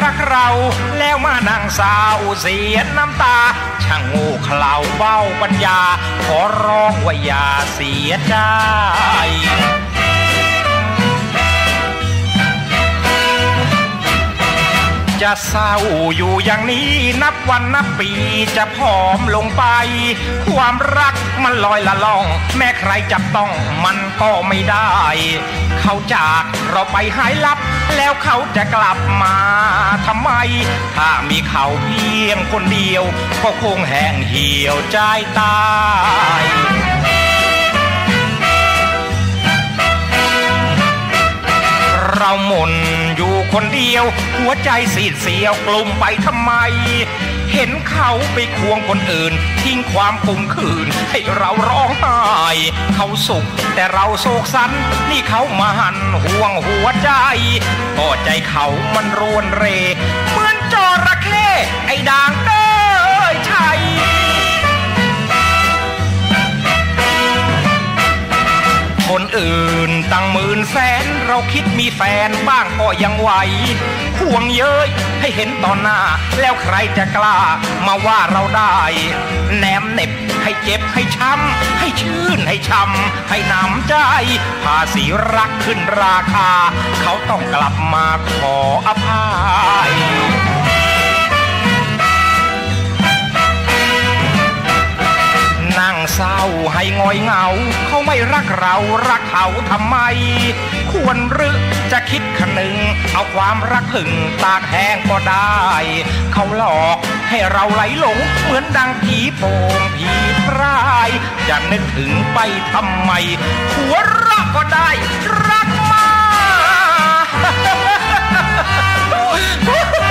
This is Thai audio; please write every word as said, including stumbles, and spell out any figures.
รักเราแล้วมานั่งเศร้าเสียน้ำตาช่างโง่เขลาเบ้าปัญญาขอร้องว่าอย่าเสียใจจะเศร้าอยู่อย่างนี้นับวันนับปีจะผอมลงไปความรักมันลอยละล่องแม้ใครจับต้องมันก็ไม่ได้เขาจากเราไปหายลับแล้วเขาจะกลับมาทำไมถ้ามีเขาเพียงคนเดียวก็คงแห้งเหี่ยวใจตายเราหม่นอยู่คนเดียวหัวใจสีดเสียวกลุ่มไปทำไมเห็นเขาไปควงคนอื่นทิ้งความคมขื่นให้เราร้องไห้เขาสุขแต่เราโศกสันนี่เขามาหันห่วงหัวใจก็ใจเขามันรวนเรเหมือนจระเข้ไอ้ด่างเอ้ยชัยคนอื่นตั้งหมื่นแสนเราคิดมีแฟนบ้างก็ยังไหวห่วงเย้ยให้เห็นตอนหน้าแล้วใครจะกล้ามาว่าเราได้แหนมเหน็บให้เจ็บให้ช้ำให้ชื่นให้ช้ำให้น้ำใจภาษีรักขึ้นราคาเขาต้องกลับมาขออภัยนั่งเศร้าให้งอยเหงาเขาไม่รักเรารักเขาทำไมควรหรือจะคิดคนึงเอาความรักผึ่งตากแห้งก็ได้เขาหลอกให้เราไหลหลงเหมือนดังผีโป่งผีพรายจะนึกถึงไปทำไมหัวเราะก็ได้รักมาก